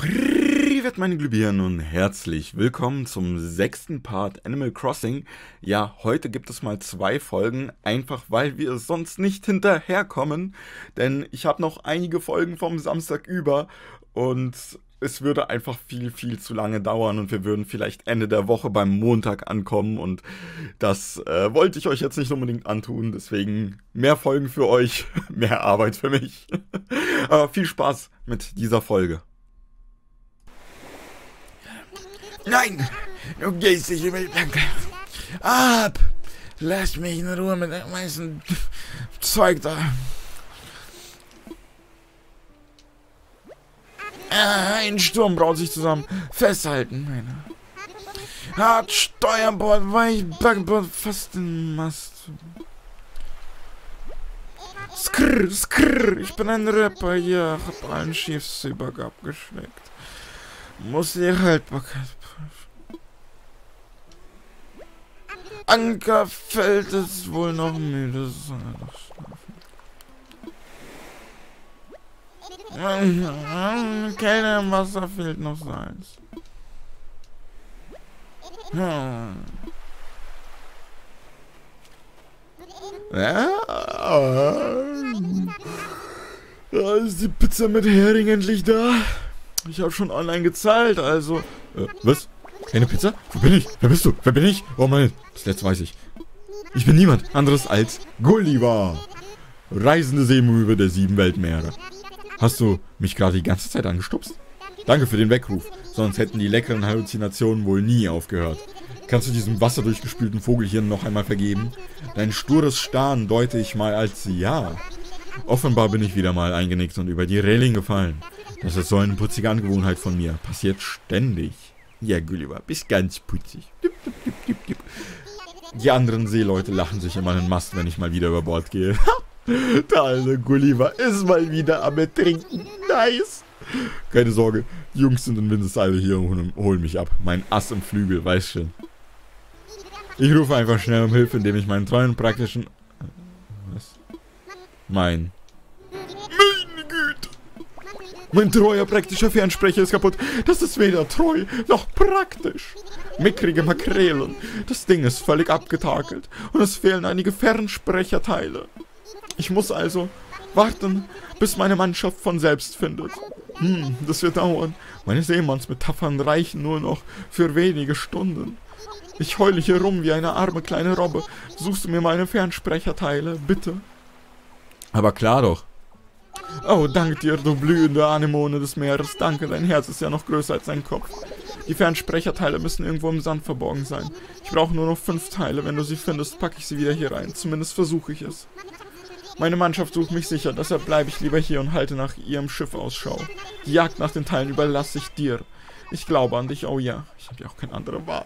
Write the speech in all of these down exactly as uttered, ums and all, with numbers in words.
Privet meine Glühbirnen und herzlich willkommen zum sechsten Part Animal Crossing. Ja, heute gibt es mal zwei Folgen, einfach weil wir sonst nicht hinterherkommen, denn ich habe noch einige Folgen vom Samstag über und es würde einfach viel, viel zu lange dauern und wir würden vielleicht Ende der Woche beim Montag ankommen und das äh, wollte ich euch jetzt nicht unbedingt antun, deswegen mehr Folgen für euch, mehr Arbeit für mich. Aber viel Spaß mit dieser Folge. Nein, du gehst nicht über die Planke. Ab! Lass mich in Ruhe mit dem meisten Zeug da. Ein Sturm braut sich zusammen. Festhalten, meine. Hart, Steuerbord, weich, Backbord, fast den Mast. Skrrr, skrrr, ich bin ein Rapper, ja, hab allen Schiffsüberg abgeschleckt. Muss die Haltbarkeit prüfen. Ankerfeld ist wohl noch müde. Kälte im Wasser fehlt noch Salz. Hm. Ja. Da ist die Pizza mit Hering endlich da. Ich habe schon online gezahlt, also... Äh, was? Keine Pizza? Wo bin ich? Wer bist du? Wer bin ich? Oh mein, das letzte weiß ich. Ich bin niemand anderes als Gulliver. Reisende Seemöwe der sieben Weltmeere. Hast du mich gerade die ganze Zeit angestupst? Danke für den Weckruf, sonst hätten die leckeren Halluzinationen wohl nie aufgehört. Kannst du diesem wasserdurchgespülten Vogelhirn noch einmal vergeben? Dein stures Starren deute ich mal als Ja. Offenbar bin ich wieder mal eingenickt und über die Reling gefallen. Das ist so eine putzige Angewohnheit von mir. Passiert ständig. Ja, Gulliver, bist ganz putzig. Die anderen Seeleute lachen sich immer den Mast, wenn ich mal wieder über Bord gehe. Der alte Gulliver ist mal wieder am Ertrinken. Nice. Keine Sorge, die Jungs sind in Windeseile hier und holen mich ab. Mein Ass im Flügel, weiß schon. Ich rufe einfach schnell um Hilfe, indem ich meinen treuen praktischen... Was? Mein... Meine Güte! Mein treuer praktischer Fernsprecher ist kaputt. Das ist weder treu noch praktisch. Mickrige Makrelen. Das Ding ist völlig abgetakelt. Und es fehlen einige Fernsprecherteile. Ich muss also warten, bis meine Mannschaft von selbst findet. Hm, das wird dauern. Meine Seemannsmetaphern reichen nur noch für wenige Stunden. Ich heule hier rum wie eine arme kleine Robbe. Suchst du mir meine Fernsprecherteile, bitte? Aber klar doch. Oh, dank dir, du blühende Anemone des Meeres. Danke, dein Herz ist ja noch größer als dein Kopf. Die Fernsprecherteile müssen irgendwo im Sand verborgen sein. Ich brauche nur noch fünf Teile. Wenn du sie findest, packe ich sie wieder hier rein. Zumindest versuche ich es. Meine Mannschaft sucht mich sicher, deshalb bleibe ich lieber hier und halte nach ihrem Schiff Ausschau. Die Jagd nach den Teilen überlasse ich dir. Ich glaube an dich, oh ja. Ich habe ja auch keine andere Wahl.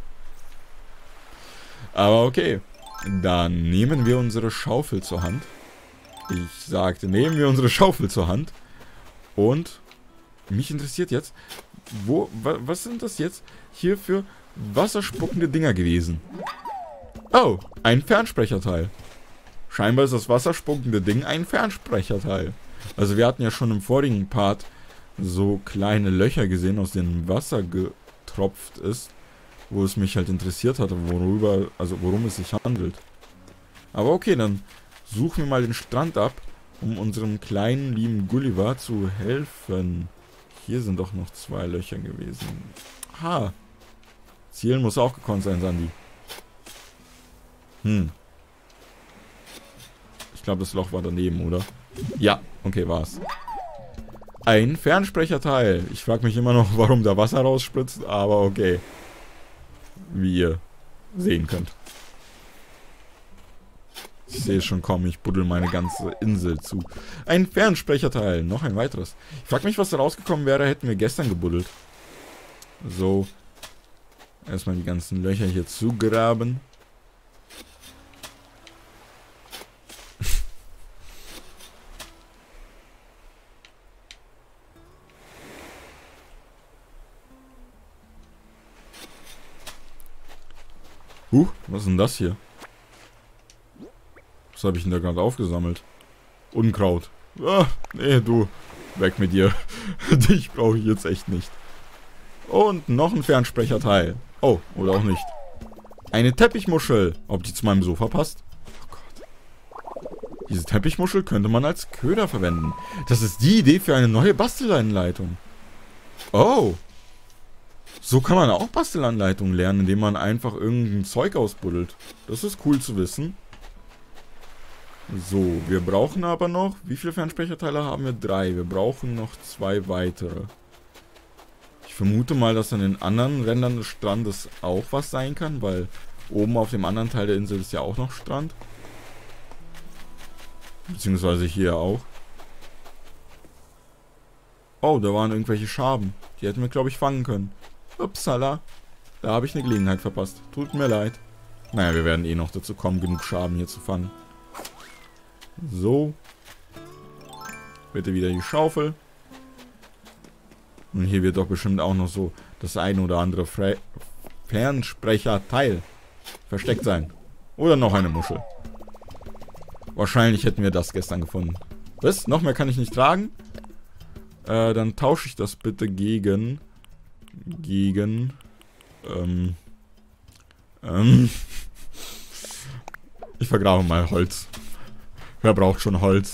Aber okay. Dann nehmen wir unsere Schaufel zur Hand. Ich sagte, nehmen wir unsere Schaufel zur Hand. Und mich interessiert jetzt, wo, wa, was sind das jetzt hier für wasserspuckende Dinger gewesen? Oh, ein Fernsprecherteil. Scheinbar ist das wasserspuckende Ding ein Fernsprecherteil. Also wir hatten ja schon im vorigen Part so kleine Löcher gesehen, aus denen Wasser getropft ist, wo es mich halt interessiert hatte, worüber, also worum es sich handelt. Aber okay, dann suchen wir mal den Strand ab, um unserem kleinen, lieben Gulliver zu helfen. Hier sind doch noch zwei Löcher gewesen. Ha. Zielen muss auch gekonnt sein, Sandy. Hm. Ich glaube, das Loch war daneben, oder? Ja, okay, war's. Ein Fernsprecherteil. Ich frage mich immer noch, warum da Wasser rausspritzt, aber okay. Wie ihr sehen könnt. Ich sehe es schon kommen, ich buddel meine ganze Insel zu. Ein Fernsprecherteil, noch ein weiteres. Ich frage mich, was da rausgekommen wäre, hätten wir gestern gebuddelt. So. Erstmal die ganzen Löcher hier zugraben. Huch, was ist denn das hier? Was habe ich denn da gerade aufgesammelt? Unkraut. Ah, nee, du. Weg mit dir. Dich brauche ich jetzt echt nicht. Und noch ein Fernsprecherteil. Oh, oder auch nicht. Eine Teppichmuschel. Ob die zu meinem Sofa passt? Oh Gott. Diese Teppichmuschel könnte man als Köder verwenden. Das ist die Idee für eine neue Bastelanleitung. Oh. So kann man auch Bastelanleitungen lernen, indem man einfach irgendein Zeug ausbuddelt. Das ist cool zu wissen. So, wir brauchen aber noch... Wie viele Fernsprecherteile haben wir? Drei. Wir brauchen noch zwei weitere. Ich vermute mal, dass an den anderen Rändern des Strandes auch was sein kann, weil oben auf dem anderen Teil der Insel ist ja auch noch Strand. Beziehungsweise hier auch. Oh, da waren irgendwelche Schaben. Die hätten wir, glaube ich, fangen können. Upsala. Da habe ich eine Gelegenheit verpasst. Tut mir leid. Naja, wir werden eh noch dazu kommen, genug Schaben hier zu fangen. So. Bitte wieder die Schaufel. Und hier wird doch bestimmt auch noch so das eine oder andere Fre Fernsprecherteil versteckt sein. Oder noch eine Muschel. Wahrscheinlich hätten wir das gestern gefunden. Was? Noch mehr kann ich nicht tragen? Äh, dann tausche ich das bitte gegen... Gegen... Ähm... Ähm... Ich vergrabe mal Holz. Wer braucht schon Holz?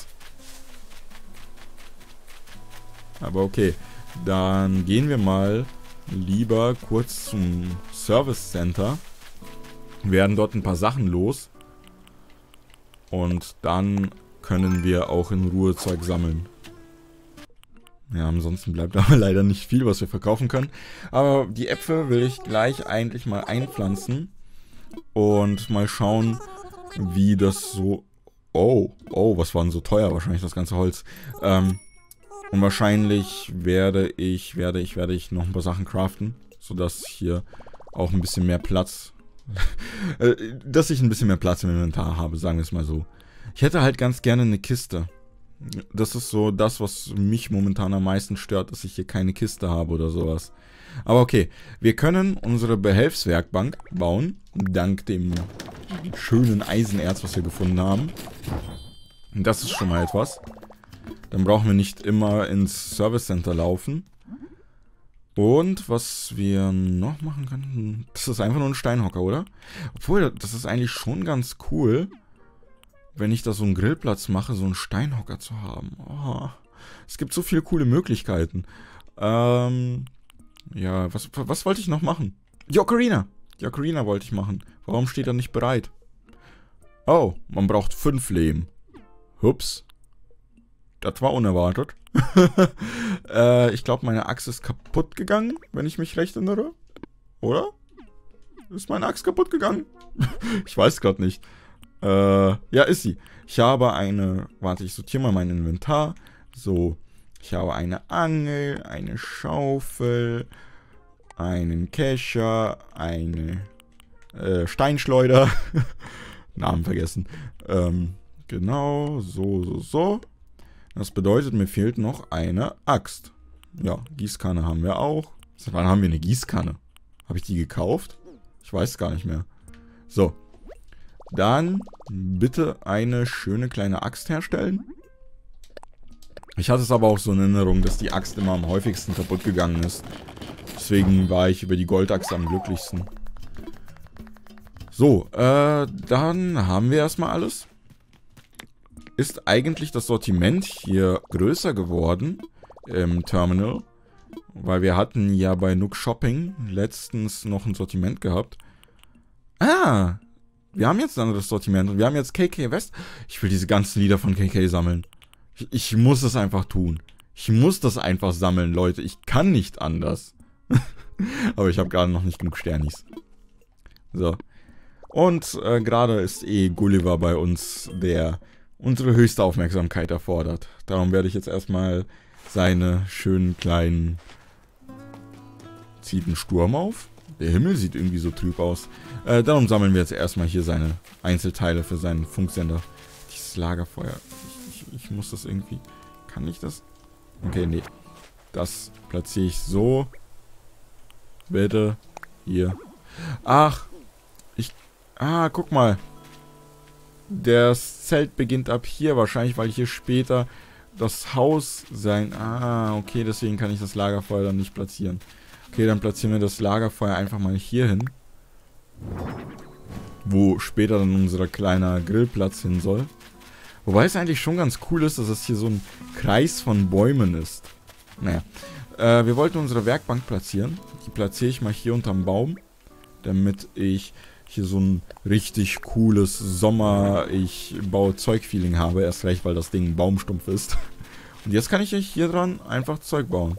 Aber okay. Dann gehen wir mal lieber kurz zum Service Center. Werden dort ein paar Sachen los. Und dann können wir auch in Ruhe Zeug sammeln. Ja, ansonsten bleibt aber leider nicht viel, was wir verkaufen können. Aber die Äpfel will ich gleich eigentlich mal einpflanzen. Und mal schauen, wie das so... Oh, oh, was war denn so teuer? Wahrscheinlich das ganze Holz. Ähm, und wahrscheinlich werde ich, werde ich, werde ich noch ein paar Sachen craften, sodass hier auch ein bisschen mehr Platz, dass ich ein bisschen mehr Platz im Inventar habe, sagen wir es mal so. Ich hätte halt ganz gerne eine Kiste. Das ist so das, was mich momentan am meisten stört, dass ich hier keine Kiste habe oder sowas. Aber okay, wir können unsere Behelfswerkbank bauen, dank dem schönen Eisenerz, was wir gefunden haben. Das ist schon mal etwas. Dann brauchen wir nicht immer ins Service Center laufen. Und was wir noch machen können, das ist einfach nur ein Steinhocker, oder? Obwohl, das ist eigentlich schon ganz cool, wenn ich da so einen Grillplatz mache, so einen Steinhocker zu haben. Oh, es gibt so viele coole Möglichkeiten. Ähm... Ja, was, was wollte ich noch machen? Die Ocarina. Die Ocarina wollte ich machen. Warum steht er nicht bereit? Oh, man braucht fünf Lehm. Hups. Das war unerwartet. äh, ich glaube, meine Axt ist kaputt gegangen, wenn ich mich recht erinnere. Oder? Ist meine Axt kaputt gegangen? Ich weiß gerade nicht. Äh, ja, ist sie. Ich habe eine... Warte, ich sortiere mal mein Inventar. So... Ich habe eine Angel, eine Schaufel, einen Kescher, eine äh, Steinschleuder. Namen vergessen. Ähm, genau, so, so, so. Das bedeutet, mir fehlt noch eine Axt. Ja, Gießkanne haben wir auch. Seit wann haben wir eine Gießkanne? Habe ich die gekauft? Ich weiß gar nicht mehr. So. Dann bitte eine schöne kleine Axt herstellen. Ich hatte es aber auch so in Erinnerung, dass die Axt immer am häufigsten kaputt gegangen ist. Deswegen war ich über die Goldaxt am glücklichsten. So, äh, dann haben wir erstmal alles. Ist eigentlich das Sortiment hier größer geworden im Terminal? Weil wir hatten ja bei Nook Shopping letztens noch ein Sortiment gehabt. Ah, wir haben jetzt ein anderes Sortiment und wir haben jetzt K K West. Ich will diese ganzen Lieder von K K sammeln. Ich, ich muss es einfach tun. Ich muss das einfach sammeln, Leute. Ich kann nicht anders. Aber ich habe gerade noch nicht genug Sternis. So. Und äh, gerade ist eh Gulliver bei uns, der unsere höchste Aufmerksamkeit erfordert. Darum werde ich jetzt erstmal seine schönen kleinen... Zieht ein Sturm auf? Der Himmel sieht irgendwie so trüb aus. Äh, darum sammeln wir jetzt erstmal hier seine Einzelteile für seinen Funksender. Dieses Lagerfeuer. Ich, ich, ich muss das irgendwie... Kann ich das? Okay, nee. Das platziere ich so. Bitte. Hier. Ach. Ich... Ah, guck mal. Das Zelt beginnt ab hier. Wahrscheinlich, weil hier später das Haus sein... Ah, okay, deswegen kann ich das Lagerfeuer dann nicht platzieren. Okay, dann platzieren wir das Lagerfeuer einfach mal hier hin. Wo später dann unser kleiner Grillplatz hin soll. Wobei es eigentlich schon ganz cool ist, dass es hier so ein Kreis von Bäumen ist. Naja. Äh, wir wollten unsere Werkbank platzieren. Die platziere ich mal hier unterm Baum. Damit ich hier so ein richtig cooles Sommer-Ich-baue-Zeug-Feeling habe. Erst recht, weil das Ding ein Baumstumpf ist. Und jetzt kann ich hier dran einfach Zeug bauen.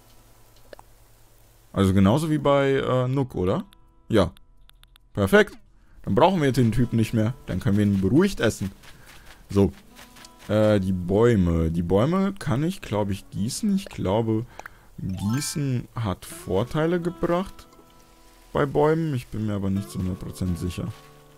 Also genauso wie bei äh, Nook, oder? Ja. Perfekt. Dann brauchen wir den Typen nicht mehr. Dann können wir ihn beruhigt essen. So. Äh, die Bäume. Die Bäume kann ich, glaube ich, gießen. Ich glaube, Gießen hat Vorteile gebracht bei Bäumen. Ich bin mir aber nicht zu hundert Prozent sicher.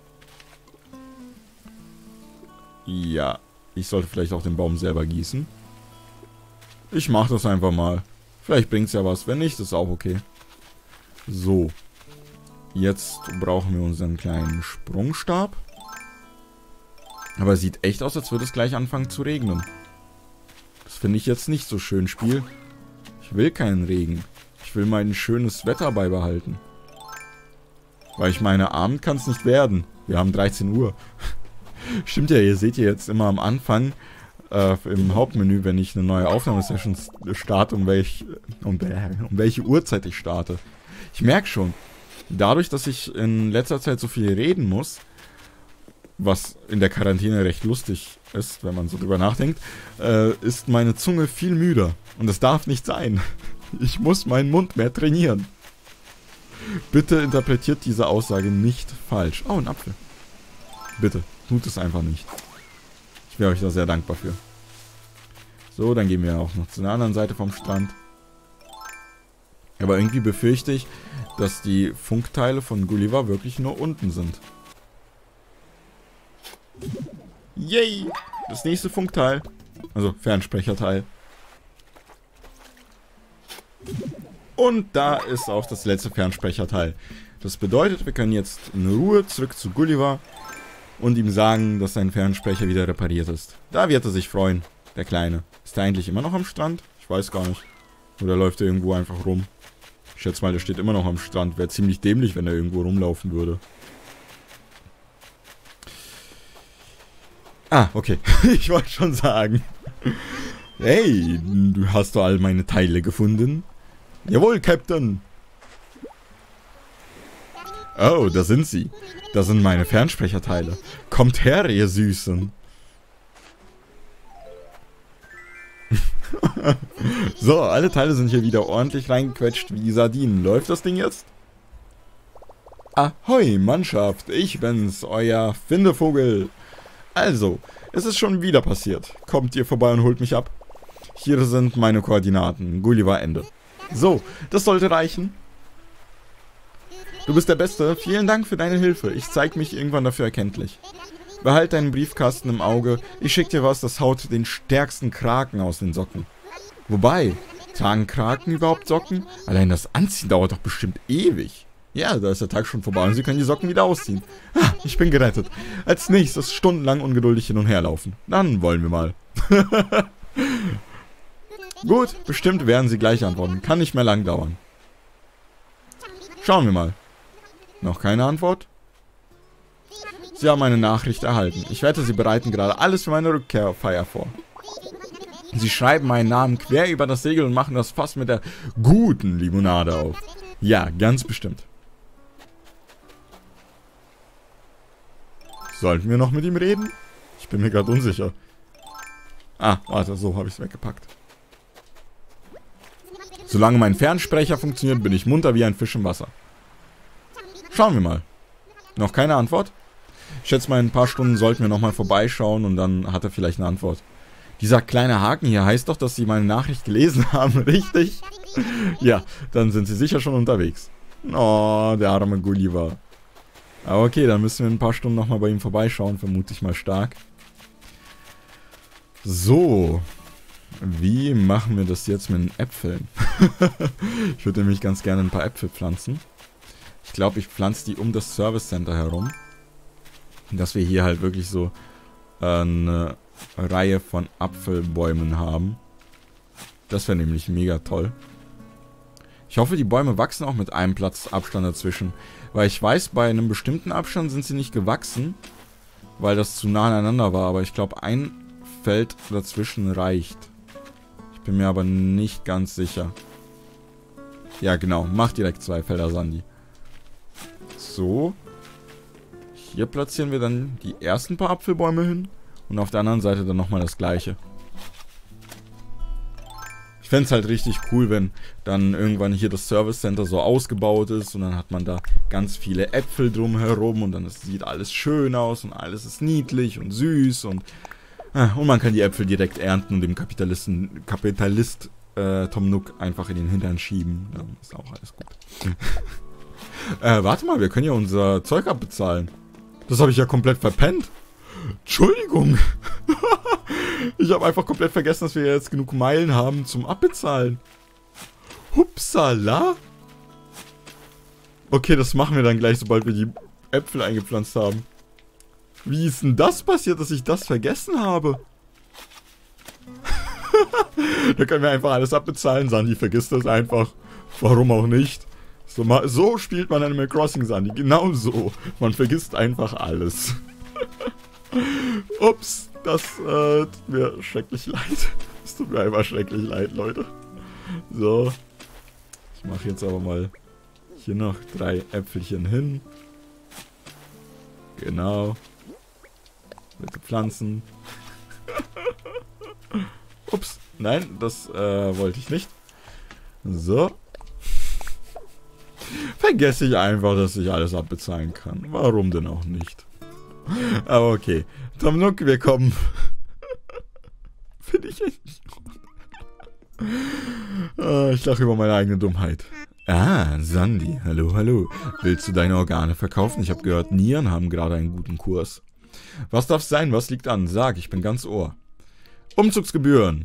Ja. Ich sollte vielleicht auch den Baum selber gießen. Ich mache das einfach mal. Vielleicht bringt es ja was. Wenn nicht, ist auch okay. So. Jetzt brauchen wir unseren kleinen Sprungstab. Aber es sieht echt aus, als würde es gleich anfangen zu regnen. Das finde ich jetzt nicht so schön, Spiel. Ich will keinen Regen. Ich will mein schönes Wetter beibehalten. Weil ich meine, Abend kann es nicht werden. Wir haben dreizehn Uhr. Stimmt ja, ihr seht ja jetzt immer am Anfang äh, im Hauptmenü, wenn ich eine neue Aufnahmesession starte, um, welch, um, um welche Uhrzeit ich starte. Ich merke schon, dadurch, dass ich in letzter Zeit so viel reden muss, was in der Quarantäne recht lustig ist, wenn man so drüber nachdenkt, äh, ist meine Zunge viel müder. Und das darf nicht sein. Ich muss meinen Mund mehr trainieren. Bitte interpretiert diese Aussage nicht falsch. Oh, ein Apfel. Bitte, tut es einfach nicht. Ich wäre euch da sehr dankbar für. So, dann gehen wir auch noch zu der anderen Seite vom Strand. Aber irgendwie befürchte ich, dass die Funkteile von Gulliver wirklich nur unten sind. Yay! Das nächste Funkteil. Also Fernsprecherteil. Und da ist auch das letzte Fernsprecherteil. Das bedeutet, wir können jetzt in Ruhe zurück zu Gulliver und ihm sagen, dass sein Fernsprecher wieder repariert ist. Da wird er sich freuen, der Kleine. Ist er eigentlich immer noch am Strand? Ich weiß gar nicht. Oder läuft er irgendwo einfach rum? Ich schätze mal, der steht immer noch am Strand. Wäre ziemlich dämlich, wenn er irgendwo rumlaufen würde. Ah, okay. Ich wollte schon sagen. Hey, du hast doch all meine Teile gefunden? Jawohl, Captain. Oh, da sind sie. Das sind meine Fernsprecherteile. Kommt her, ihr Süßen. So, alle Teile sind hier wieder ordentlich reingequetscht wie Sardinen. Läuft das Ding jetzt? Ahoi, Mannschaft. Ich bin's, euer Findevogel. Also, es ist schon wieder passiert. Kommt ihr vorbei und holt mich ab? Hier sind meine Koordinaten. Gulliver Ende. So, das sollte reichen. Du bist der Beste. Vielen Dank für deine Hilfe. Ich zeige mich irgendwann dafür erkenntlich. Behalt deinen Briefkasten im Auge. Ich schick dir was, das haut den stärksten Kraken aus den Socken. Wobei, tragen Kraken überhaupt Socken? Allein das Anziehen dauert doch bestimmt ewig. Ja, da ist der Tag schon vorbei und sie können die Socken wieder ausziehen. Ah, ich bin gerettet. Als nächstes stundenlang ungeduldig hin und her laufen. Dann wollen wir mal. Gut, bestimmt werden sie gleich antworten. Kann nicht mehr lang dauern. Schauen wir mal. Noch keine Antwort? Sie haben eine Nachricht erhalten. Ich wette, sie bereiten gerade alles für meine Rückkehrfeier vor. Sie schreiben meinen Namen quer über das Segel und machen das Fass mit der guten Limonade auf. Ja, ganz bestimmt. Sollten wir noch mit ihm reden? Ich bin mir gerade unsicher. Ah, warte, so habe ich es weggepackt. Solange mein Fernsprecher funktioniert, bin ich munter wie ein Fisch im Wasser. Schauen wir mal. Noch keine Antwort? Ich schätze mal, in ein paar Stunden sollten wir nochmal vorbeischauen und dann hat er vielleicht eine Antwort. Dieser kleine Haken hier heißt doch, dass Sie meine Nachricht gelesen haben, richtig? Ja, dann sind Sie sicher schon unterwegs. Oh, der arme Gulliver. Aber okay, dann müssen wir in ein paar Stunden nochmal bei ihm vorbeischauen, vermute ich mal stark. So. Wie machen wir das jetzt mit den Äpfeln? Ich würde nämlich ganz gerne ein paar Äpfel pflanzen. Ich glaube, ich pflanze die um das Service Center herum. Dass wir hier halt wirklich so eine Reihe von Apfelbäumen haben. Das wäre nämlich mega toll. Ich hoffe, die Bäume wachsen auch mit einem Platz Abstand dazwischen. Weil ich weiß, bei einem bestimmten Abstand sind sie nicht gewachsen, weil das zu nah aneinander war. Aber ich glaube, ein Feld dazwischen reicht. Ich bin mir aber nicht ganz sicher. Ja, genau. Mach direkt zwei Felder, Sandy. So. Hier platzieren wir dann die ersten paar Apfelbäume hin. Und auf der anderen Seite dann nochmal das gleiche. Ich fände es halt richtig cool, wenn dann irgendwann hier das Service Center so ausgebaut ist. Und dann hat man da ganz viele Äpfel drumherum. Und dann ist, sieht alles schön aus. Und alles ist niedlich und süß. Und, äh, und man kann die Äpfel direkt ernten und dem Kapitalisten, Kapitalist äh, Tom Nook einfach in den Hintern schieben. Dann ist auch alles gut. äh, warte mal, wir können ja unser Zeug abbezahlen. Das habe ich ja komplett verpennt. Entschuldigung. Ich habe einfach komplett vergessen, dass wir jetzt genug Meilen haben zum Abbezahlen. Hupsala. Okay, das machen wir dann gleich, sobald wir die Äpfel eingepflanzt haben. Wie ist denn das passiert, dass ich das vergessen habe? Da können wir einfach alles abbezahlen. Sandy vergisst das einfach. Warum auch nicht? So, so spielt man Animal Crossing, Sandy. Genau so. Man vergisst einfach alles. Ups, das äh, tut mir schrecklich leid. Es tut mir einfach schrecklich leid, Leute. So. Ich mache jetzt aber mal hier noch drei Äpfelchen hin. Genau. Bitte pflanzen. Ups, nein, das äh, wollte ich nicht. So. Vergesse ich einfach, dass ich alles abbezahlen kann. Warum denn auch nicht? Aber okay. Tom Nook, wir kommen. Finde ich echt nicht gut. Ah, ich lache über meine eigene Dummheit. Ah, Sandy. Hallo, hallo. Willst du deine Organe verkaufen? Ich habe gehört, Nieren haben gerade einen guten Kurs. Was darf's sein? Was liegt an? Sag, ich bin ganz Ohr. Umzugsgebühren.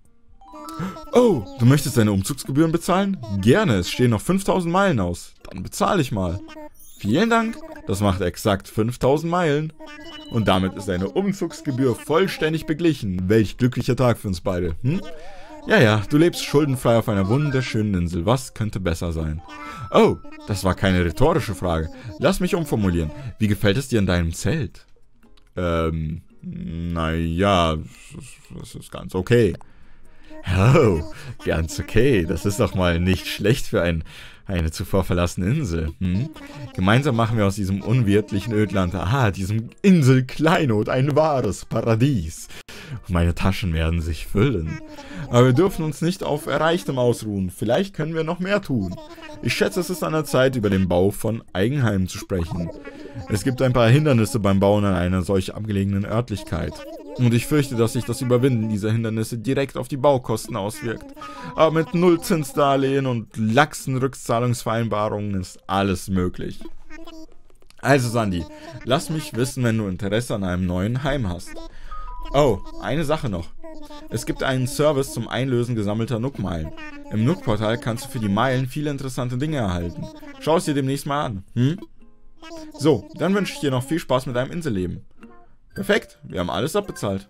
Oh, du möchtest deine Umzugsgebühren bezahlen? Gerne, es stehen noch fünftausend Meilen aus. Dann bezahle ich mal. Vielen Dank. Das macht exakt fünftausend Meilen. Und damit ist deine Umzugsgebühr vollständig beglichen. Welch glücklicher Tag für uns beide, hm? Ja, ja, du lebst schuldenfrei auf einer wunderschönen Insel. Was könnte besser sein? Oh, das war keine rhetorische Frage. Lass mich umformulieren. Wie gefällt es dir in deinem Zelt? Ähm, naja, das ist ganz okay. Oh, ganz okay. Das ist doch mal nicht schlecht für ein, eine zuvor verlassene Insel. Hm? Gemeinsam machen wir aus diesem unwirtlichen Ödland, aha, diesem Insel-Kleinod ein wahres Paradies. Und meine Taschen werden sich füllen. Aber wir dürfen uns nicht auf Erreichtem ausruhen. Vielleicht können wir noch mehr tun. Ich schätze, es ist an der Zeit, über den Bau von Eigenheimen zu sprechen. Es gibt ein paar Hindernisse beim Bauen an einer solch abgelegenen Örtlichkeit. Und ich fürchte, dass sich das Überwinden dieser Hindernisse direkt auf die Baukosten auswirkt. Aber mit Nullzinsdarlehen und laxen Rückzahlungsvereinbarungen ist alles möglich. Also Sandy, lass mich wissen, wenn du Interesse an einem neuen Heim hast. Oh, eine Sache noch. Es gibt einen Service zum Einlösen gesammelter Nook-Meilen. Im Nook-Portal kannst du für die Meilen viele interessante Dinge erhalten. Schau es dir demnächst mal an, hm? So, dann wünsche ich dir noch viel Spaß mit deinem Inselleben. Perfekt, wir haben alles abbezahlt.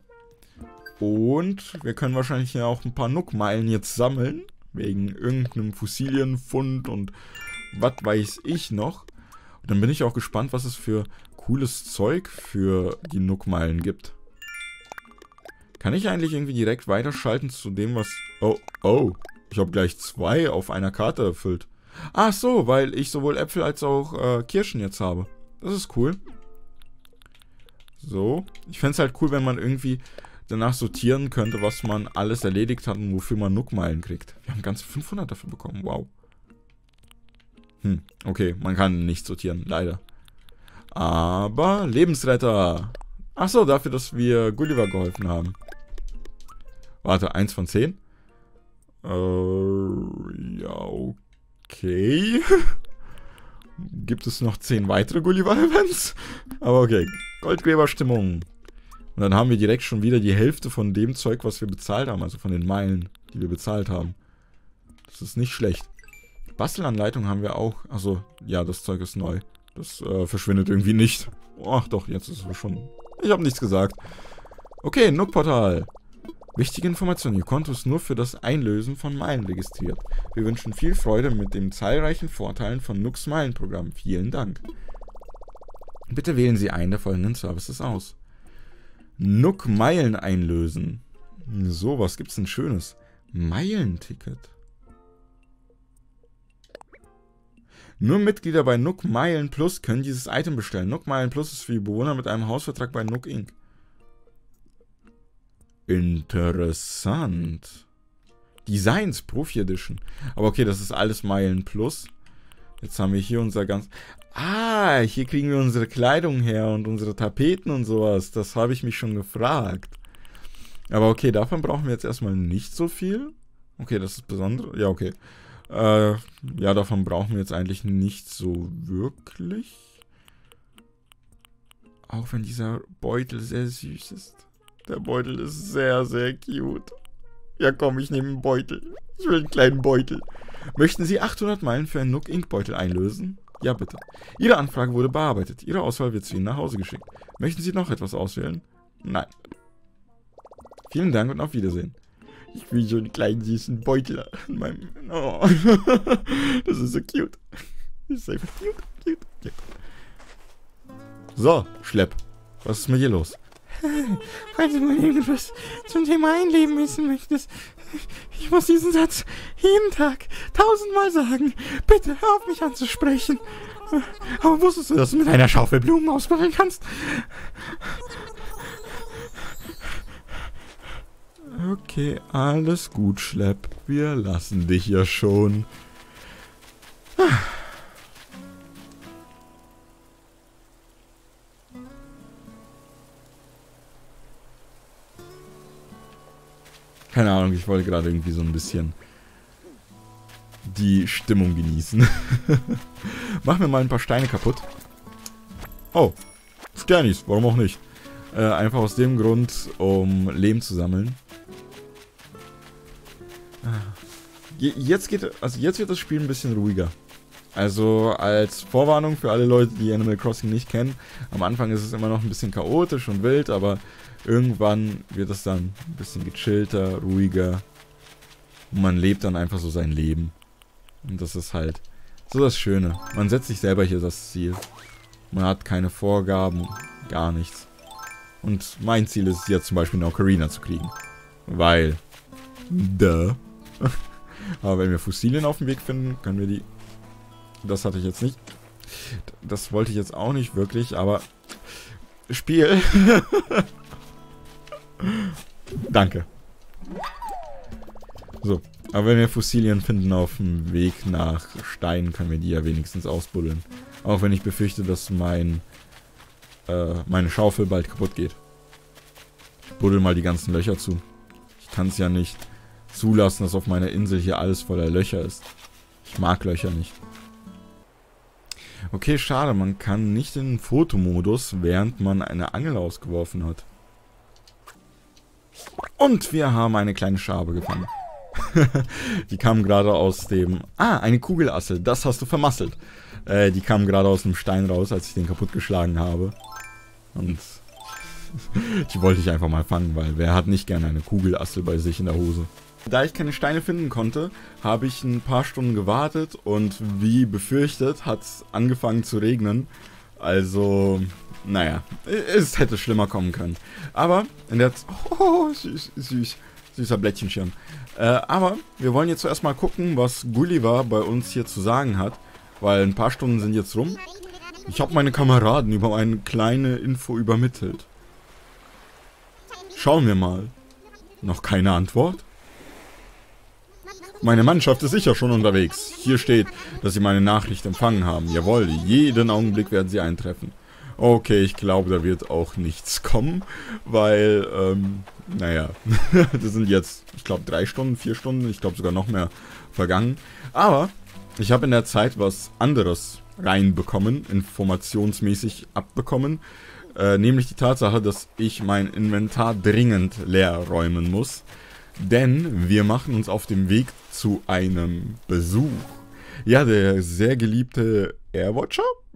Und wir können wahrscheinlich ja auch ein paar Nook-Meilen jetzt sammeln. Wegen irgendeinem Fossilienfund und was weiß ich noch. Und dann bin ich auch gespannt, was es für cooles Zeug für die Nook-Meilen gibt. Kann ich eigentlich irgendwie direkt weiterschalten zu dem, was... Oh, oh. Ich habe gleich zwei auf einer Karte erfüllt. Ach so, weil ich sowohl Äpfel als auch äh, Kirschen jetzt habe. Das ist cool. So. Ich fände es halt cool, wenn man irgendwie danach sortieren könnte, was man alles erledigt hat und wofür man Nook-Meilen kriegt. Wir haben ganze fünfhundert dafür bekommen. Wow. Hm, okay. Man kann nicht sortieren, leider. Aber Lebensretter. Ach so, dafür, dass wir Gulliver geholfen haben. Warte, eins von zehn? Äh, ja, okay. Gibt es noch zehn weitere Gulliver-Events? Aber okay, Goldgräberstimmung. Und dann haben wir direkt schon wieder die Hälfte von dem Zeug, was wir bezahlt haben. Also von den Meilen, die wir bezahlt haben. Das ist nicht schlecht. Bastelanleitung haben wir auch. Also, ja, das Zeug ist neu. Das äh, verschwindet irgendwie nicht. Ach doch, jetzt ist es schon... Ich habe nichts gesagt. Okay, Nook-Portal. Wichtige Information, Ihr Konto ist nur für das Einlösen von Meilen registriert. Wir wünschen viel Freude mit den zahlreichen Vorteilen von Nooks Meilenprogramm. Vielen Dank. Bitte wählen Sie einen der folgenden Services aus. Nook Meilen einlösen. So, was gibt's denn Schönes? Meilenticket. Nur Mitglieder bei Nook Meilen Plus können dieses Item bestellen. Nook Meilen Plus ist für die Bewohner mit einem Hausvertrag bei Nook Incorporated. Interessant. Designs Profi Edition. Aber okay, das ist alles Meilen Plus. Jetzt haben wir hier unser ganz... Ah, hier kriegen wir unsere Kleidung her und unsere Tapeten und sowas. Das habe ich mich schon gefragt. Aber okay, davon brauchen wir jetzt erstmal nicht so viel. Okay, das ist besonders. Ja, okay. Äh, ja, davon brauchen wir jetzt eigentlich nicht so wirklich. Auch wenn dieser Beutel sehr süß ist. Der Beutel ist sehr, sehr cute. Ja komm, ich nehme einen Beutel. Ich will einen kleinen Beutel. Möchten Sie achthundert Meilen für einen Nook Incorporated Beutel einlösen? Ja, bitte. Ihre Anfrage wurde bearbeitet. Ihre Auswahl wird zu Ihnen nach Hause geschickt. Möchten Sie noch etwas auswählen? Nein. Vielen Dank und auf Wiedersehen. Ich will so einen kleinen süßen Beutel an meinem... Oh. Das ist so cute. Das ist einfach cute, cute, cute. So, Schlepp. Was ist mit dir los? Falls du mal irgendwas zum Thema Einleben wissen möchtest, ich muss diesen Satz jeden Tag tausendmal sagen. Bitte hör auf mich anzusprechen. Aber wusstest du, dass du mit einer Schaufel Blumen ausbuddeln kannst? Okay, alles gut, Schlepp. Wir lassen dich ja schon. Keine Ahnung, ich wollte gerade irgendwie so ein bisschen die Stimmung genießen. Mach mir mal ein paar Steine kaputt. Oh, Sternis, warum auch nicht? Äh, einfach aus dem Grund, um Lehm zu sammeln. Jetzt geht, also jetzt wird das Spiel ein bisschen ruhiger. Also als Vorwarnung für alle Leute, die Animal Crossing nicht kennen, am Anfang ist es immer noch ein bisschen chaotisch und wild, aber irgendwann wird es dann ein bisschen gechillter, ruhiger und man lebt dann einfach so sein Leben. Und das ist halt so das Schöne. Man setzt sich selber hier das Ziel. Man hat keine Vorgaben, gar nichts. Und mein Ziel ist es jetzt zum Beispiel eine Ocarina zu kriegen. Weil, duh. Aber wenn wir Fossilien auf dem Weg finden, können wir die... Das hatte ich jetzt nicht. Das wollte ich jetzt auch nicht wirklich, aber... Spiel. Danke. So, aber wenn wir Fossilien finden auf dem Weg nach Stein, können wir die ja wenigstens ausbuddeln. Auch wenn ich befürchte, dass mein... Äh, meine Schaufel bald kaputt geht. Ich buddel mal die ganzen Löcher zu. Ich kann es ja nicht zulassen, dass auf meiner Insel hier alles voller Löcher ist. Ich mag Löcher nicht. Okay, schade, man kann nicht in den Fotomodus, während man eine Angel ausgeworfen hat. Und wir haben eine kleine Schabe gefangen. Die kam gerade aus dem... Ah, eine Kugelassel, das hast du vermasselt. Äh, die kam gerade aus dem Stein raus, als ich den kaputtgeschlagen habe. Und die wollte ich einfach mal fangen, weil wer hat nicht gerne eine Kugelassel bei sich in der Hose? Da ich keine Steine finden konnte, habe ich ein paar Stunden gewartet und wie befürchtet hat es angefangen zu regnen. Also, naja, es hätte schlimmer kommen können. Aber, in der Z oh, süß, süß, süßer Blättchenschirm. Äh, aber wir wollen jetzt zuerst mal gucken, was Gulliver bei uns hier zu sagen hat, weil ein paar Stunden sind jetzt rum. Ich habe meine Kameraden über eine kleine Info übermittelt. Schauen wir mal. Noch keine Antwort? Meine Mannschaft ist sicher schon unterwegs. Hier steht, dass sie meine Nachricht empfangen haben. Jawohl, jeden Augenblick werden sie eintreffen. Okay, ich glaube, da wird auch nichts kommen, weil, ähm, naja, das sind jetzt, ich glaube, drei Stunden, vier Stunden, ich glaube sogar noch mehr vergangen. Aber ich habe in der Zeit was anderes reinbekommen, informationsmäßig abbekommen, äh, nämlich die Tatsache, dass ich mein Inventar dringend leer räumen muss. Denn wir machen uns auf dem Weg zu einem Besuch. Ja, der sehr geliebte Airwatcher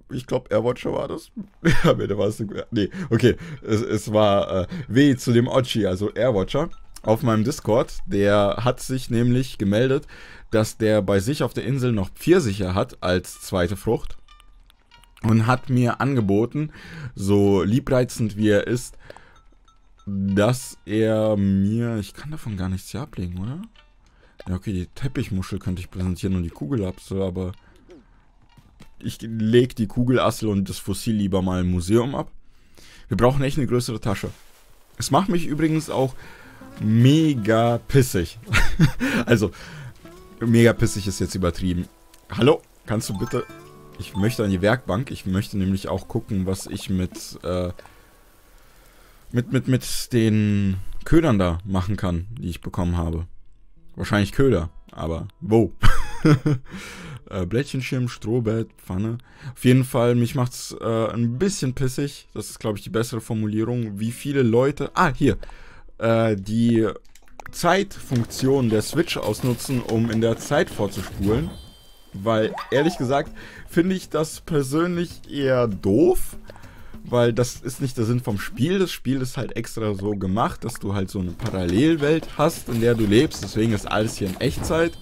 Ich glaube, Airwatcher war das. Ja, da war es. Nee, okay. Es, es war äh, W zu dem Ochi, also Airwatcher, auf meinem Discord. Der hat sich nämlich gemeldet, dass der bei sich auf der Insel noch Pfirsiche hat als zweite Frucht. Und hat mir angeboten, so liebreizend wie er ist, dass er mir... Ich kann davon gar nichts hier ablegen, oder? Ja, okay, die Teppichmuschel könnte ich präsentieren und die Kugelapsel, aber... Ich lege die Kugelassel und das Fossil lieber mal im Museum ab. Wir brauchen echt eine größere Tasche. Es macht mich übrigens auch mega pissig. Also, mega pissig ist jetzt übertrieben. Hallo, kannst du bitte... Ich möchte an die Werkbank. Ich möchte nämlich auch gucken, was ich mit, äh, mit, mit, mit den Ködern da machen kann, die ich bekommen habe. Wahrscheinlich Köder, aber wo? äh, Blättchenschirm, Strohbett, Pfanne. Auf jeden Fall, mich macht's äh, ein bisschen pissig. Das ist, glaube ich, die bessere Formulierung. Wie viele Leute... Ah, hier. Äh, die Zeitfunktion der Switch ausnutzen, um in der Zeit vorzuspulen. Weil, ehrlich gesagt, finde ich das persönlich eher doof. Weil das ist nicht der Sinn vom Spiel. Das Spiel ist halt extra so gemacht, dass du halt so eine Parallelwelt hast, in der du lebst. Deswegen ist alles hier in Echtzeit.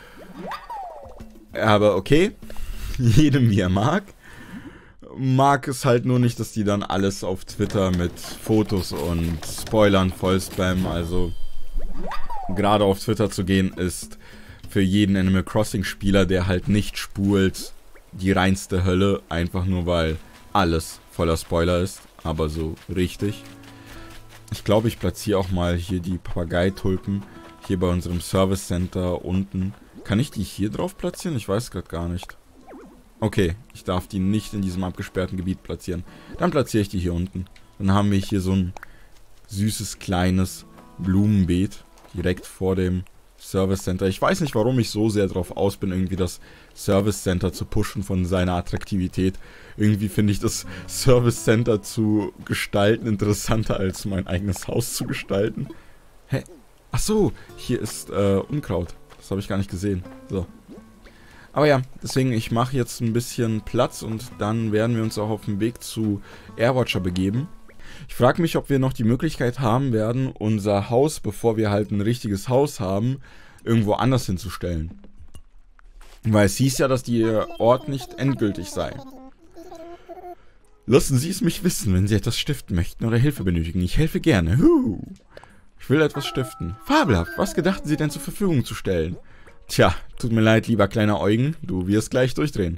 Aber okay, jedem wie er mag. Mag es halt nur nicht, dass die dann alles auf Twitter mit Fotos und Spoilern voll spammen. Also gerade auf Twitter zu gehen ist für jeden Animal Crossing Spieler, der halt nicht spult, die reinste Hölle. Einfach nur weil alles voller Spoiler ist. Aber so richtig. Ich glaube, ich platziere auch mal hier die Papageitulpen. Hier bei unserem Service Center unten. Kann ich die hier drauf platzieren? Ich weiß gerade gar nicht. Okay, ich darf die nicht in diesem abgesperrten Gebiet platzieren. Dann platziere ich die hier unten. Dann haben wir hier so ein süßes, kleines Blumenbeet. Direkt vor dem Service Center. Ich weiß nicht, warum ich so sehr drauf aus bin, irgendwie das Service Center zu pushen von seiner Attraktivität. Irgendwie finde ich das Service Center zu gestalten interessanter, als mein eigenes Haus zu gestalten. Hä? Ach so, hier ist äh, Unkraut. Das habe ich gar nicht gesehen. So. Aber ja, deswegen, ich mache jetzt ein bisschen Platz und dann werden wir uns auch auf den Weg zu Airwatcher begeben. Ich frage mich, ob wir noch die Möglichkeit haben werden, unser Haus, bevor wir halt ein richtiges Haus haben, irgendwo anders hinzustellen. Weil es hieß ja, dass der Ort nicht endgültig sei. Lassen Sie es mich wissen, wenn Sie etwas stiften möchten oder Hilfe benötigen. Ich helfe gerne. Huh. Ich will etwas stiften. Fabelhaft. Was gedachten Sie denn zur Verfügung zu stellen? Tja, tut mir leid, lieber kleiner Eugen. Du wirst gleich durchdrehen.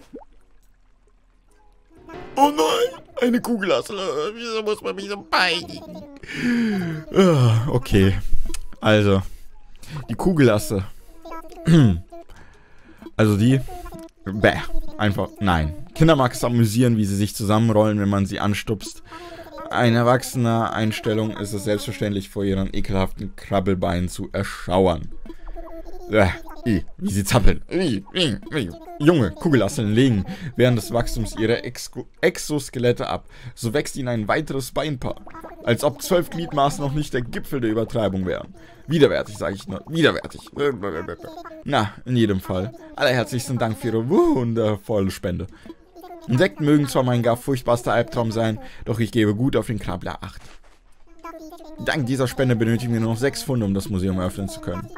Oh nein, eine Kugelassel. Wieso muss man mich so peinigen? Okay, also, die Kugelasse. Also die, bäh, einfach, nein. Kinder mag es amüsieren, wie sie sich zusammenrollen, wenn man sie anstupst. Ein erwachsener Einstellung ist es selbstverständlich, vor ihren ekelhaften Krabbelbeinen zu erschauern. Äh, wie sie zappeln. Junge Kugelasseln legen während des Wachstums ihrer Exo Exoskelette ab. So wächst ihnen ein weiteres Beinpaar. Als ob zwölf Gliedmaßen noch nicht der Gipfel der Übertreibung wären. Widerwärtig, sage ich nur. Widerwärtig. Na, in jedem Fall. Allerherzlichsten Dank für Ihre wundervolle Spende. Insekten mögen zwar mein gar furchtbarster Albtraum sein, doch ich gebe gut auf den Krabbler Acht. Dank dieser Spende benötigen wir nur noch sechs Pfund, um das Museum eröffnen zu können.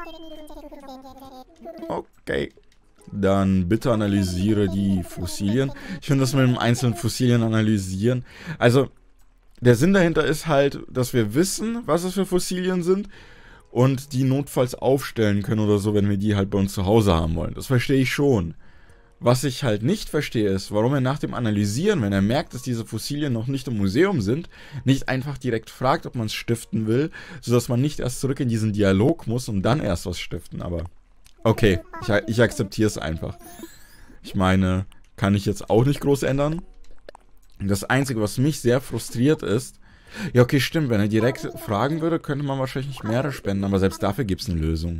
Okay. Dann bitte analysiere die Fossilien. Ich finde das mit dem einzelnen Fossilien analysieren. Also, der Sinn dahinter ist halt, dass wir wissen, was es für Fossilien sind und die notfalls aufstellen können oder so, wenn wir die halt bei uns zu Hause haben wollen. Das verstehe ich schon. Was ich halt nicht verstehe, ist, warum er nach dem Analysieren, wenn er merkt, dass diese Fossilien noch nicht im Museum sind, nicht einfach direkt fragt, ob man es stiften will, sodass man nicht erst zurück in diesen Dialog muss und dann erst was stiften. Aber okay, ich, ich akzeptiere es einfach. Ich meine, kann ich jetzt auch nicht groß ändern. Das Einzige, was mich sehr frustriert ist, ja okay, stimmt, wenn er direkt fragen würde, könnte man wahrscheinlich mehrere spenden, aber selbst dafür gibt es eine Lösung.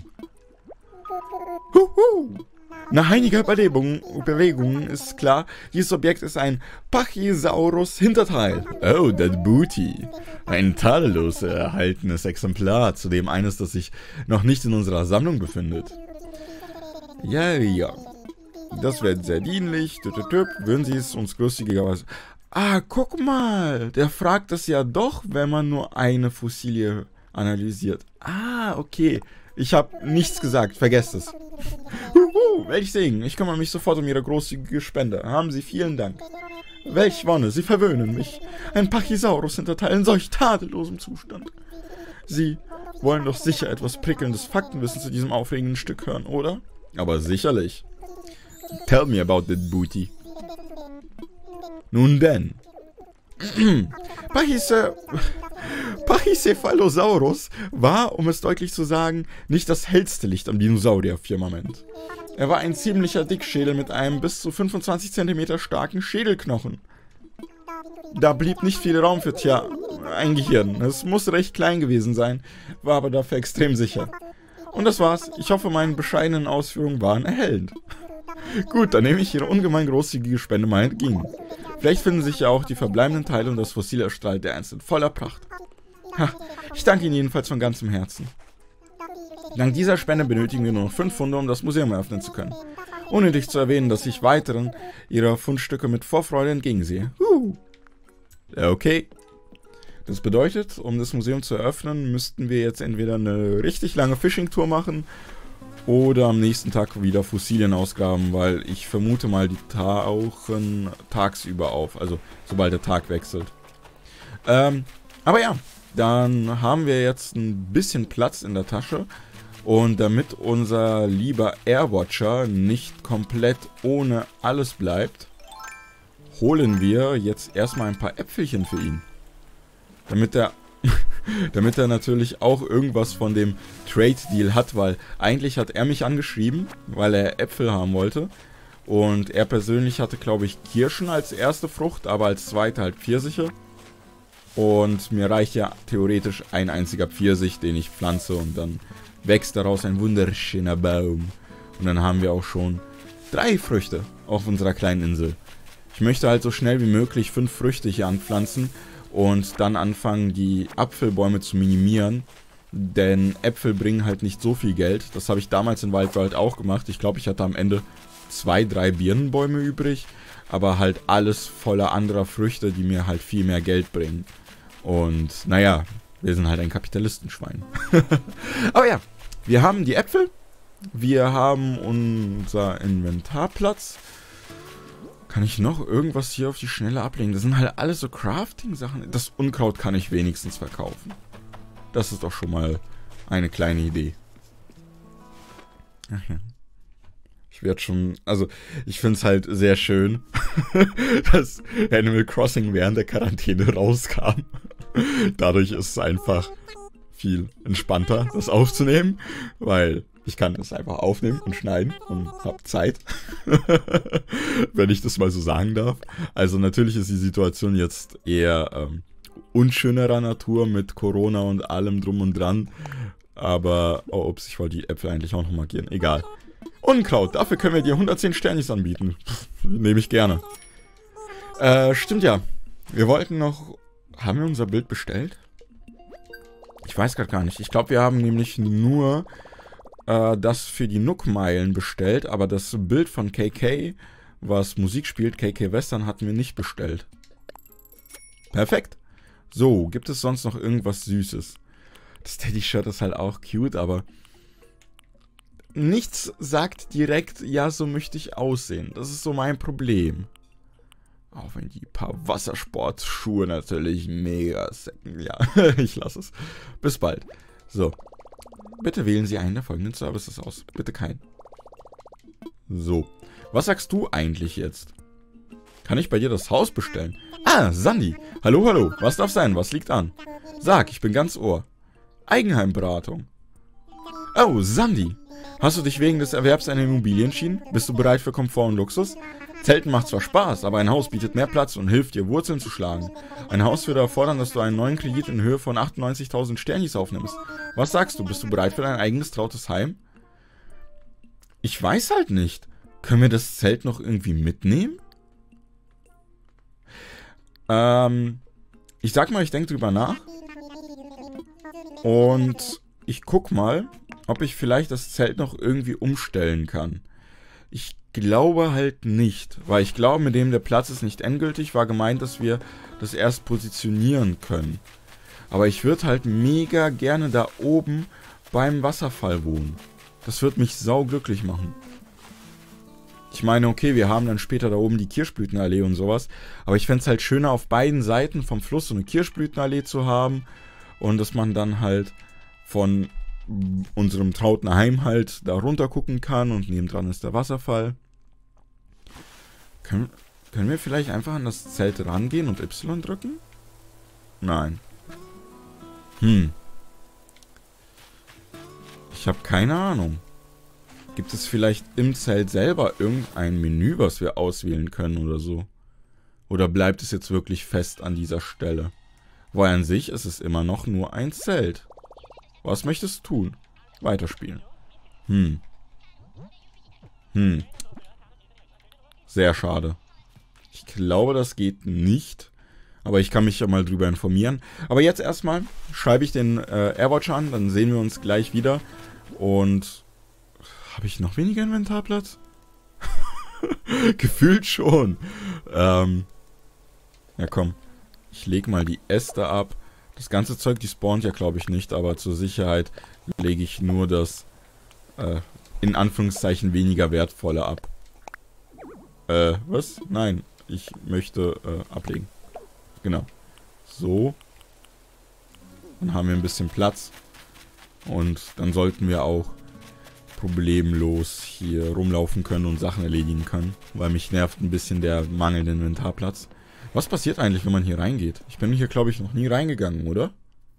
Huhu! Nach einiger Bewegung, Bewegung ist klar, dieses Objekt ist ein Pachysaurus-Hinterteil. Oh, that booty. Ein tadellos erhaltenes Exemplar, zudem eines, das sich noch nicht in unserer Sammlung befindet. Ja, ja. Das wäre sehr dienlich. Würden Sie es uns großzügigerweise... Ah, guck mal. Der fragt das ja doch, wenn man nur eine Fossilie analysiert. Ah, okay. Ich habe nichts gesagt. Vergesst es. Huhu, welch Segen. Ich kümmere mich sofort um Ihre großzügige Spende. Haben Sie vielen Dank. Welch Wonne. Sie verwöhnen mich. Ein Pachysaurus hinterteilen in solch tadellosem Zustand. Sie wollen doch sicher etwas prickelndes Faktenwissen zu diesem aufregenden Stück hören, oder? Aber sicherlich. Tell me about that booty. Nun denn. Pachyce Pachycephalosaurus war, um es deutlich zu sagen, nicht das hellste Licht am Dinosaurierfirmament. Er war ein ziemlicher Dickschädel mit einem bis zu fünfundzwanzig Zentimeter starken Schädelknochen. Da blieb nicht viel Raum für, tja, ein Gehirn. Es muss recht klein gewesen sein, war aber dafür extrem sicher. Und das war's. Ich hoffe, meine bescheidenen Ausführungen waren erhellend. Gut, dann nehme ich Ihre ungemein großzügige Spende mal entgegen. Vielleicht finden sich ja auch die verbleibenden Teile und das Fossil erstrahlt dereinst in voller Pracht. Ha, ich danke Ihnen jedenfalls von ganzem Herzen. Dank dieser Spende benötigen wir nur noch fünf Funde, um das Museum eröffnen zu können. Unnötig zu erwähnen, dass ich weiteren Ihrer Fundstücke mit Vorfreude entgegensehe. Uh. Okay. Das bedeutet, um das Museum zu eröffnen, müssten wir jetzt entweder eine richtig lange Fishing-Tour machen oder am nächsten Tag wieder Fossilien ausgraben, weil ich vermute mal, die tauchen tagsüber auf, also sobald der Tag wechselt. Ähm, aber ja, dann haben wir jetzt ein bisschen Platz in der Tasche und damit unser lieber Airwatcher nicht komplett ohne alles bleibt, holen wir jetzt erstmal ein paar Äpfelchen für ihn. Damit er, damit er natürlich auch irgendwas von dem Trade-Deal hat, weil eigentlich hat er mich angeschrieben, weil er Äpfel haben wollte. Und er persönlich hatte, glaube ich, Kirschen als erste Frucht, aber als zweite halt Pfirsiche. Und mir reicht ja theoretisch ein einziger Pfirsich, den ich pflanze und dann wächst daraus ein wunderschöner Baum. Und dann haben wir auch schon drei Früchte auf unserer kleinen Insel. Ich möchte halt so schnell wie möglich fünf Früchte hier anpflanzen und dann anfangen, die Apfelbäume zu minimieren. Denn Äpfel bringen halt nicht so viel Geld. Das habe ich damals in Wildworld auch gemacht. Ich glaube, ich hatte am Ende zwei, drei Birnenbäume übrig. Aber halt alles voller anderer Früchte, die mir halt viel mehr Geld bringen. Und naja, wir sind halt ein Kapitalistenschwein. Aber ja, wir haben die Äpfel. Wir haben unser Inventarplatz. Kann ich noch irgendwas hier auf die Schnelle ablegen? Das sind halt alles so Crafting-Sachen. Das Unkraut kann ich wenigstens verkaufen. Das ist doch schon mal eine kleine Idee. Ach ja. Ich werde schon... Also, ich finde es halt sehr schön, dass Animal Crossing während der Quarantäne rauskam. Dadurch ist es einfach viel entspannter, das aufzunehmen, weil... Ich kann das einfach aufnehmen und schneiden und habe Zeit, wenn ich das mal so sagen darf. Also natürlich ist die Situation jetzt eher ähm, unschönerer Natur mit Corona und allem drum und dran. Aber, oh, ups, ich wollte die Äpfel eigentlich auch noch markieren. Egal. Unkraut, dafür können wir dir hundertzehn Sternis anbieten. Nehme ich gerne. Äh, stimmt ja. Wir wollten noch... Haben wir unser Bild bestellt? Ich weiß gerade gar nicht. Ich glaube, wir haben nämlich nur... das für die Nook-Meilen bestellt, aber das Bild von K K, was Musik spielt, K K Western, hatten wir nicht bestellt. Perfekt. So, gibt es sonst noch irgendwas Süßes? Das Teddy-Shirt ist halt auch cute, aber nichts sagt direkt, ja, so möchte ich aussehen. Das ist so mein Problem. Auch wenn die paar Wassersportschuhe natürlich mega sacken. Ja, ich lasse es. Bis bald. So. Bitte wählen Sie einen der folgenden Services aus. Bitte keinen. So. Was sagst du eigentlich jetzt? Kann ich bei dir das Haus bestellen? Ah, Sandy. Hallo, hallo. Was darf sein? Was liegt an? Sag, ich bin ganz Ohr. Eigenheimberatung. Oh, Sandy. Hast du dich wegen des Erwerbs einer Immobilie entschieden? Bist du bereit für Komfort und Luxus? Zelten macht zwar Spaß, aber ein Haus bietet mehr Platz und hilft dir, Wurzeln zu schlagen. Ein Haus würde erfordern, dass du einen neuen Kredit in Höhe von achtundneunzigtausend Sternis aufnimmst. Was sagst du? Bist du bereit für dein eigenes trautes Heim? Ich weiß halt nicht. Können wir das Zelt noch irgendwie mitnehmen? Ähm, ich sag mal, ich denke drüber nach. Und ich guck mal, ob ich vielleicht das Zelt noch irgendwie umstellen kann. Ich glaube halt nicht, weil ich glaube, mit dem der Platz ist nicht endgültig, war gemeint, dass wir das erst positionieren können. Aber ich würde halt mega gerne da oben beim Wasserfall wohnen. Das wird mich sauglücklich machen. Ich meine, okay, wir haben dann später da oben die Kirschblütenallee und sowas, aber ich fände es halt schöner, auf beiden Seiten vom Fluss so eine Kirschblütenallee zu haben und dass man dann halt von unserem trauten Heim halt da runter gucken kann und nebendran ist der Wasserfall. Können, können wir vielleicht einfach an das Zelt rangehen und Y drücken? Nein. Hm. Ich habe keine Ahnung. Gibt es vielleicht im Zelt selber irgendein Menü, was wir auswählen können oder so? Oder bleibt es jetzt wirklich fest an dieser Stelle? Weil an sich ist es immer noch nur ein Zelt. Was möchtest du tun? Weiterspielen. Hm. Hm. Sehr schade. Ich glaube, das geht nicht. Aber ich kann mich ja mal drüber informieren. Aber jetzt erstmal schreibe ich den äh, Airwatcher an. Dann sehen wir uns gleich wieder. Und... Habe ich noch weniger Inventarplatz? Gefühlt schon. Ähm, ja, komm. Ich lege mal die Äste ab. Das ganze Zeug, die spawnt ja, glaube ich, nicht. Aber zur Sicherheit lege ich nur das, äh, in Anführungszeichen, weniger wertvolle ab. Äh, was? Nein. Ich möchte, äh, ablegen. Genau. So. Dann haben wir ein bisschen Platz. Und dann sollten wir auch problemlos hier rumlaufen können und Sachen erledigen können, weil mich nervt ein bisschen der mangelnde Inventarplatz. Was passiert eigentlich, wenn man hier reingeht? Ich bin hier, glaube ich, noch nie reingegangen, oder?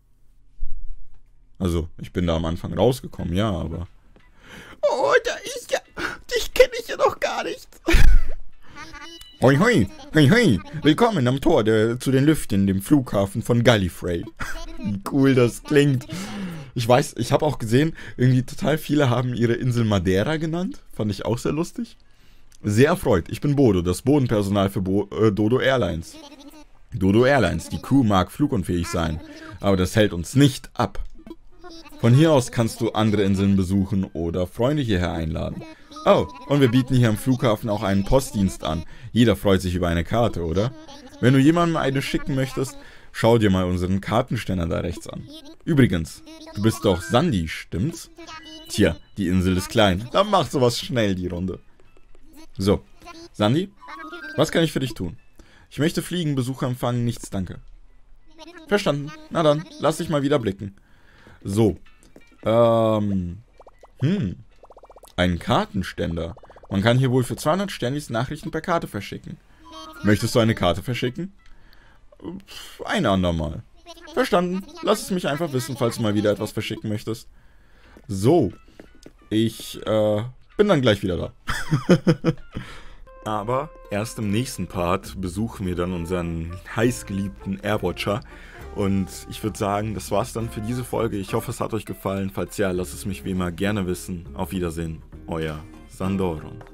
Also, ich bin da am Anfang rausgekommen, ja, aber... Oh, da ist ja... Dich kenne ich ja noch gar nicht. Hoi, hoi, hoi, hoi. Willkommen am Tor der, zu den Lüften, dem Flughafen von Gallifrey. Wie cool das klingt. Ich weiß, ich habe auch gesehen, irgendwie total viele haben ihre Insel Madeira genannt. Fand ich auch sehr lustig. Sehr erfreut. Ich bin Bodo, das Bodenpersonal für Bo äh, Dodo Airlines. Dodo Airlines, die Crew mag flugunfähig sein, aber das hält uns nicht ab. Von hier aus kannst du andere Inseln besuchen oder Freunde hierher einladen. Oh, und wir bieten hier am Flughafen auch einen Postdienst an. Jeder freut sich über eine Karte, oder? Wenn du jemandem eine schicken möchtest, schau dir mal unseren Kartenständer da rechts an. Übrigens, du bist doch Sandy, stimmt's? Tja, die Insel ist klein. Dann mach sowas schnell, die Runde. So, Sandy, was kann ich für dich tun? Ich möchte fliegen, Besucher empfangen, nichts danke. Verstanden. Na dann, lass dich mal wieder blicken. So, ähm, hm, ein Kartenständer. Man kann hier wohl für zweihundert Sternis Nachrichten per Karte verschicken. Möchtest du eine Karte verschicken? Ein andermal. Verstanden. Lass es mich einfach wissen, falls du mal wieder etwas verschicken möchtest. So. Ich äh, bin dann gleich wieder da. Aber erst im nächsten Part besuchen wir dann unseren heißgeliebten Airwatcher. Und ich würde sagen, das war's dann für diese Folge. Ich hoffe, es hat euch gefallen. Falls ja, lasst es mich wie immer gerne wissen. Auf Wiedersehen. Euer Sandoron.